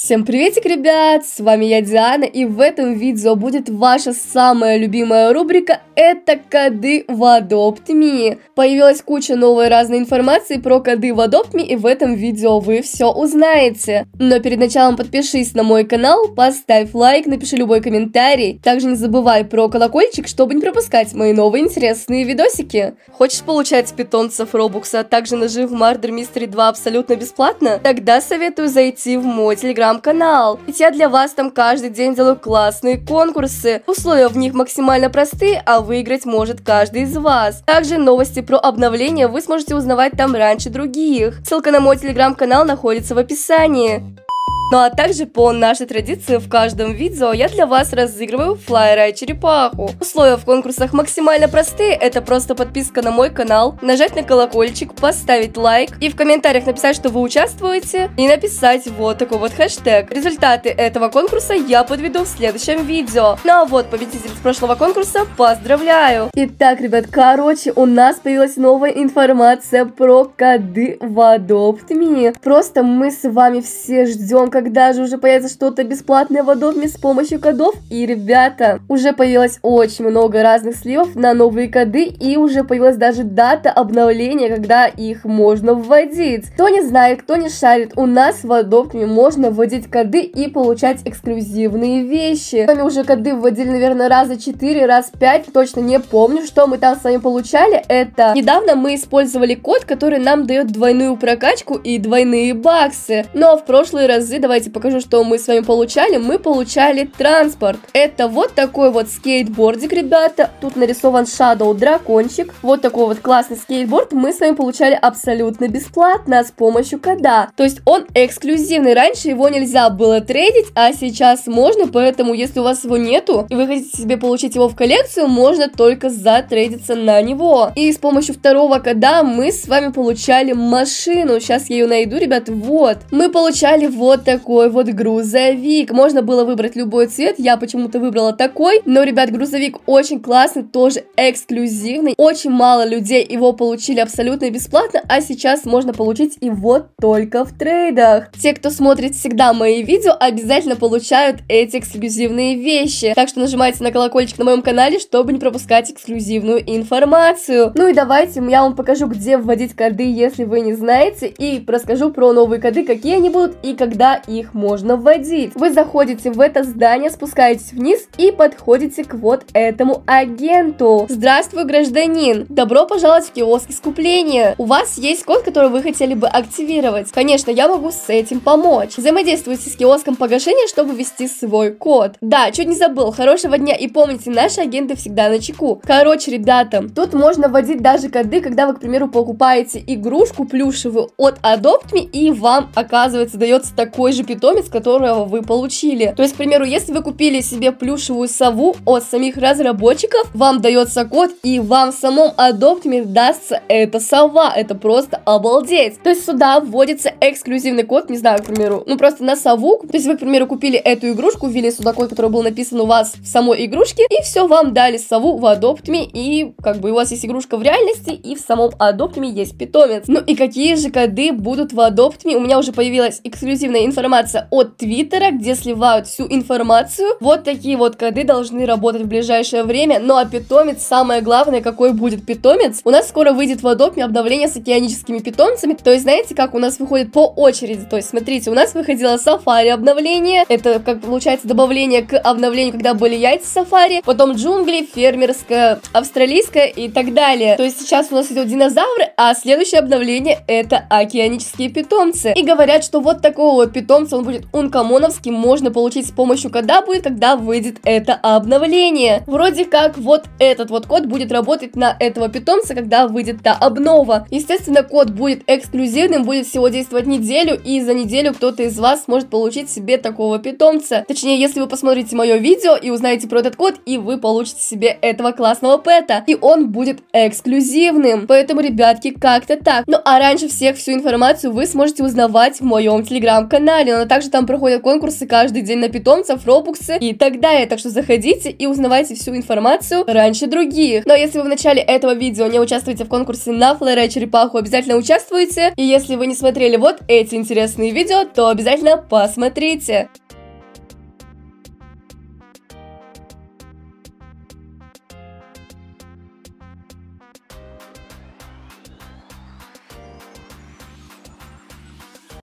Всем приветик, ребят, с вами я, Диана, и в этом видео будет ваша самая любимая рубрика — это коды в Adopt Me. Появилась куча новой разной информации про коды в Adopt Me, и в этом видео вы все узнаете. Но перед началом подпишись на мой канал, поставь лайк, напиши любой комментарий. Также не забывай про колокольчик, чтобы не пропускать мои новые интересные видосики. Хочешь получать питомцев Робукса, а также ножи в Murder Mystery 2 абсолютно бесплатно? Тогда советую зайти в мой телеграм-канал, ведь я для вас там каждый день делаю классные конкурсы. Условия в них максимально простые, а выиграть может каждый из вас. Также новости про обновления вы сможете узнавать там раньше других. Ссылка на мой телеграм-канал находится в описании. Ну а также по нашей традиции в каждом видео я для вас разыгрываю флайера и черепаху. Условия в конкурсах максимально простые, это просто подписка на мой канал, нажать на колокольчик, поставить лайк и в комментариях написать, что вы участвуете, и написать вот такой вот хэштег. Результаты этого конкурса я подведу в следующем видео. Ну а вот победитель с прошлого конкурса поздравляю! Итак, ребят, короче, у нас появилась новая информация про коды в Adopt Me. Просто мы с вами все ждем, когда же уже появится что-то бесплатное в Adopt Me с помощью кодов. И, ребята, уже появилось очень много разных сливов на новые коды, и уже появилась даже дата обновления, когда их можно вводить. Кто не знает, кто не шарит, у нас в Adopt Me можно вводить коды и получать эксклюзивные вещи. Мы уже коды вводили, наверное, раза 4, раз 5, точно не помню, что мы там с вами получали. Это недавно мы использовали код, который нам дает двойную прокачку и двойные баксы. Но в прошлые разы, давайте покажу, что мы с вами получали. Мы получали транспорт. Это вот такой вот скейтбордик, ребята. Тут нарисован Shadow дракончик. Вот такой вот классный скейтборд мы с вами получали абсолютно бесплатно с помощью кода. То есть он эксклюзивный. Раньше его нельзя было трейдить, а сейчас можно. Поэтому, если у вас его нету, и вы хотите себе получить его в коллекцию, можно только затрейдиться на него. И с помощью второго кода мы с вами получали машину. Сейчас я ее найду, ребят. Вот. Мы получали вот такой вот грузовик. Можно было выбрать любой цвет, я почему-то выбрала такой. Но, ребят, грузовик очень классный, тоже эксклюзивный. Очень мало людей его получили абсолютно бесплатно, а сейчас можно получить его только в трейдах. Те, кто смотрит всегда мои видео, обязательно получают эти эксклюзивные вещи. Так что нажимайте на колокольчик на моем канале, чтобы не пропускать эксклюзивную информацию. Ну и давайте я вам покажу, где вводить коды, если вы не знаете, и расскажу про новые коды, какие они будут и когда их можно вводить. Вы заходите в это здание, спускаетесь вниз и подходите к вот этому агенту. Здравствуй, гражданин! Добро пожаловать в киоск искупления. У вас есть код, который вы хотели бы активировать. Конечно, я могу с этим помочь. Взаимодействуйте с киоском погашения, чтобы ввести свой код. Да, чуть не забыл. Хорошего дня, и помните, наши агенты всегда на чеку. Короче, ребята, тут можно вводить даже коды, когда вы, к примеру, покупаете игрушку плюшевую от Adopt Me, и вам, оказывается, дается такой же питомец, которого вы получили. То есть, к примеру, если вы купили себе плюшевую сову от самих разработчиков, вам дается код, и вам в самом Adopt Me дастся эта сова. Это просто обалдеть. То есть сюда вводится эксклюзивный код, не знаю, к примеру, ну просто на сову. То есть вы, к примеру, купили эту игрушку, ввели сюда код, который был написан у вас в самой игрушке, и все, вам дали сову в Adopt Me, и как бы у вас есть игрушка в реальности, и в самом Adopt Me есть питомец. Ну и какие же коды будут в Adopt Me? У меня уже появилась эксклюзивная информация от Твиттера, где сливают всю информацию. Вот такие вот коды должны работать в ближайшее время. Ну а питомец, самое главное, какой будет питомец. У нас скоро выйдет в Adopt Me обновление с океаническими питомцами. То есть, знаете, как у нас выходит по очереди. То есть, смотрите, у нас выходило сафари обновление. Это, как получается, добавление к обновлению, когда были яйца сафари. Потом джунгли, фермерское, австралийское и так далее. То есть, сейчас у нас идет динозавры, а следующее обновление это океанические питомцы. И говорят, что вот такого вот питомца, он будет ункомоновский, можно получить с помощью кода будет, когда выйдет это обновление. Вроде как вот этот вот код будет работать на этого питомца, когда выйдет та обнова. Естественно, код будет эксклюзивным, будет всего действовать неделю, и за неделю кто-то из вас сможет получить себе такого питомца. Точнее, если вы посмотрите мое видео и узнаете про этот код, и вы получите себе этого классного пэта, и он будет эксклюзивным. Поэтому, ребятки, как-то так. Ну а раньше всех всю информацию вы сможете узнавать в моем телеграм-канале. но также там проходят конкурсы каждый день на питомцев, робуксы и так далее. Так что заходите и узнавайте всю информацию раньше других. Но если вы в начале этого видео не участвуете в конкурсе на Флэра и черепаху, обязательно участвуйте. И если вы не смотрели вот эти интересные видео, то обязательно посмотрите.